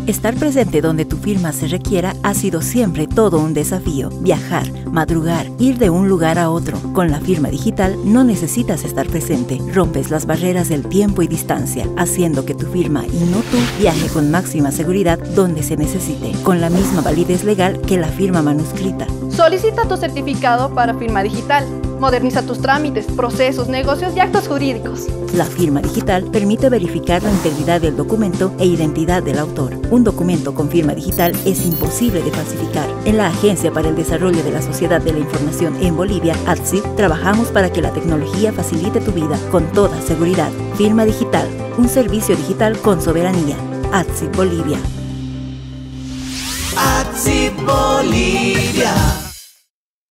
Estar presente donde tu firma se requiera ha sido siempre todo un desafío. Viajar, madrugar, ir de un lugar a otro. Con la firma digital no necesitas estar presente. Rompes las barreras del tiempo y distancia, haciendo que tu firma y no tú viaje con máxima seguridad donde se necesite, con la misma validez legal que la firma manuscrita. Solicita tu certificado para firma digital. Moderniza tus trámites, procesos, negocios y actos jurídicos. La firma digital permite verificar la integridad del documento e identidad del autor. Un documento con firma digital es imposible de falsificar. En la Agencia para el Desarrollo de la Sociedad de la Información en Bolivia, ATSI, trabajamos para que la tecnología facilite tu vida con toda seguridad. Firma digital, un servicio digital con soberanía. ATSI Bolivia. ATSI Bolivia.